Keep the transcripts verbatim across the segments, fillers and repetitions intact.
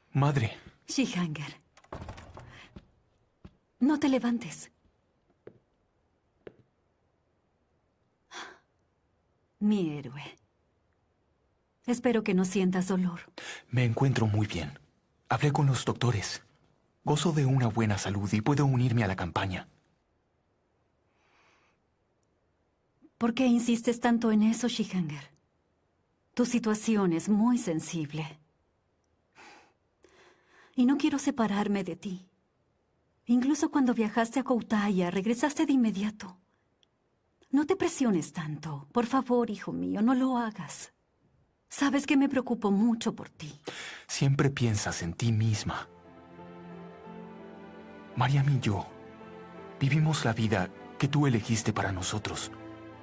Madre. Jihangir. No te levantes. Mi héroe. Espero que no sientas dolor. Me encuentro muy bien. Hablé con los doctores. Gozo de una buena salud y puedo unirme a la campaña. ¿Por qué insistes tanto en eso, Jihangir? Tu situación es muy sensible. Y no quiero separarme de ti. Incluso cuando viajaste a Koutaya, regresaste de inmediato. No te presiones tanto. Por favor, hijo mío, no lo hagas. Sabes que me preocupo mucho por ti. Siempre piensas en ti misma. Mariam y yo vivimos la vida que tú elegiste para nosotros.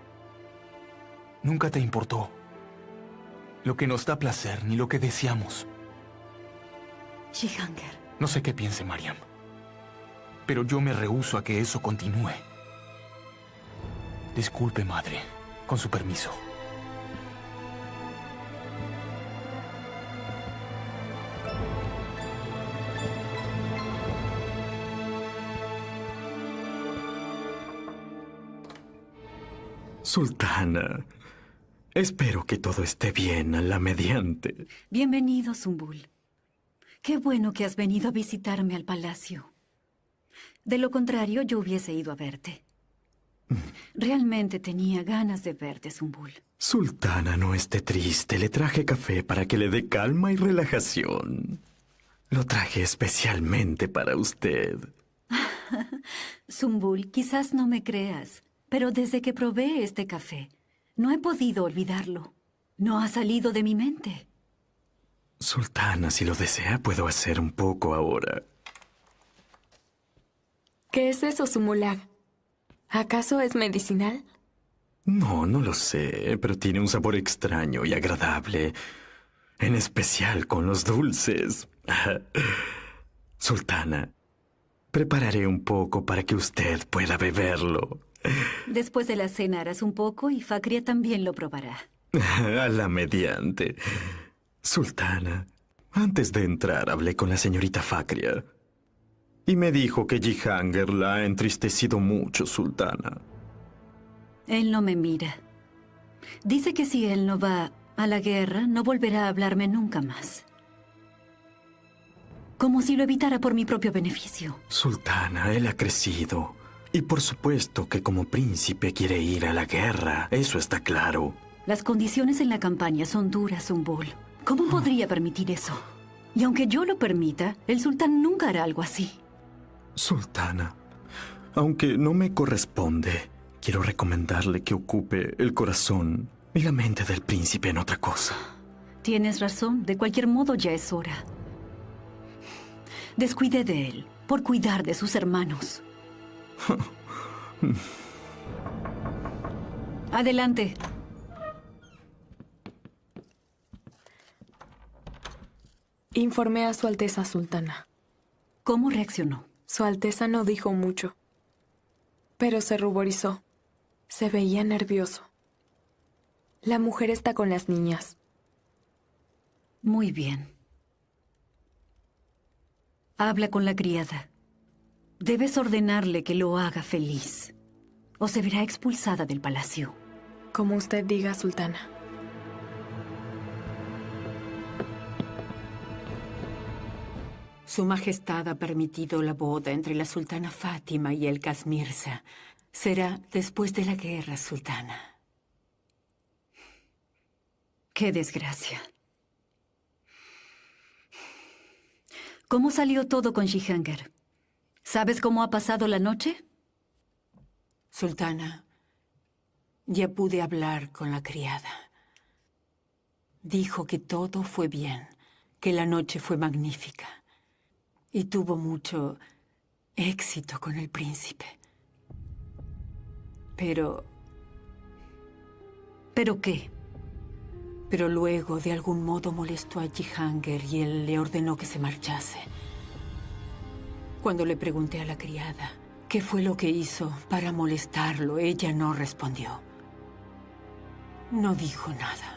Nunca te importó lo que nos da placer ni lo que deseamos. Jihangir. No sé qué piense Mariam, pero yo me rehúso a que eso continúe. Disculpe, madre. Con su permiso. Sultana, espero que todo esté bien a la mediante. Bienvenido, Sümbül. Qué bueno que has venido a visitarme al palacio. De lo contrario, yo hubiese ido a verte. Realmente tenía ganas de verte, Sümbül. Sultana, no esté triste. Le traje café para que le dé calma y relajación. Lo traje especialmente para usted. Sümbül, quizás no me creas, pero desde que probé este café, no he podido olvidarlo. No ha salido de mi mente. Sultana, si lo desea, puedo hacer un poco ahora. ¿Qué es eso, Sumulag? ¿Acaso es medicinal? No, no lo sé, pero tiene un sabor extraño y agradable. En especial con los dulces. Sultana, prepararé un poco para que usted pueda beberlo. Después de la cena harás un poco y Fakria también lo probará. A la mediante. Sultana, antes de entrar hablé con la señorita Fakria. Y me dijo que Jihangir la ha entristecido mucho, Sultana. Él no me mira. Dice que si él no va a la guerra, no volverá a hablarme nunca más. Como si lo evitara por mi propio beneficio. Sultana, él ha crecido. Y por supuesto que como príncipe quiere ir a la guerra. Eso está claro. Las condiciones en la campaña son duras, Sümbül. ¿Cómo podría permitir eso? Y aunque yo lo permita, el sultán nunca hará algo así. Sultana, aunque no me corresponde, quiero recomendarle que ocupe el corazón y la mente del príncipe en otra cosa. Tienes razón. De cualquier modo, ya es hora. Descuidé de él por cuidar de sus hermanos. Adelante. Informé a Su Alteza Sultana. ¿Cómo reaccionó? Su Alteza no dijo mucho, pero se ruborizó. Se veía nervioso. La mujer está con las niñas. Muy bien. Habla con la criada. Debes ordenarle que lo haga feliz, o se verá expulsada del palacio. Como usted diga, Sultana. Su Majestad ha permitido la boda entre la Sultana Fátima y el Mirza. Será después de la guerra, Sultana. ¡Qué desgracia! ¿Cómo salió todo con Jihangir? ¿Sabes cómo ha pasado la noche? Sultana, ya pude hablar con la criada. Dijo que todo fue bien, que la noche fue magnífica. Y tuvo mucho éxito con el príncipe. Pero... ¿Pero qué? Pero luego, de algún modo, molestó a Jihangir y él le ordenó que se marchase. Cuando le pregunté a la criada qué fue lo que hizo para molestarlo, ella no respondió. No dijo nada.